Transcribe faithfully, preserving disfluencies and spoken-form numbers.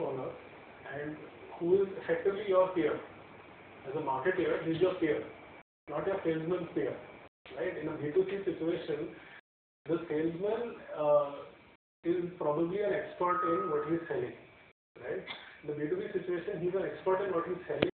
owner and who is effectively your peer. As a marketeer, he is your peer, not your salesman's peer. Right? In a B two C situation, the salesman uh, is probably an expert in what he is selling. Right? In the B two B situation, he is an expert in what he is selling.